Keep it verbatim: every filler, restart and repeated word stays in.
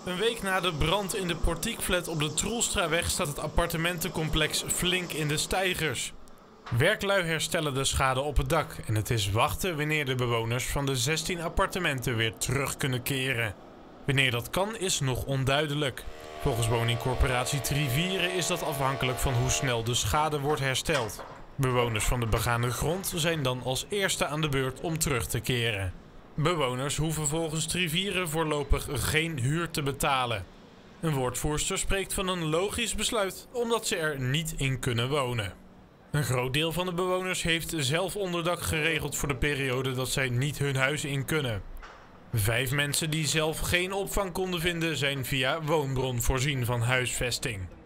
Een week na de brand in de Portiekflat op de Troelstraweg staat het appartementencomplex flink in de steigers. Werklui herstellen de schade op het dak en het is wachten wanneer de bewoners van de zestien appartementen weer terug kunnen keren. Wanneer dat kan is nog onduidelijk. Volgens woningcorporatie Trivieren is dat afhankelijk van hoe snel de schade wordt hersteld. Bewoners van de begane grond zijn dan als eerste aan de beurt om terug te keren. Bewoners hoeven volgens Trivieren voorlopig geen huur te betalen. Een woordvoerster spreekt van een logisch besluit omdat ze er niet in kunnen wonen. Een groot deel van de bewoners heeft zelf onderdak geregeld voor de periode dat zij niet hun huis in kunnen. Vijf mensen die zelf geen opvang konden vinden zijn via Woonbron voorzien van huisvesting.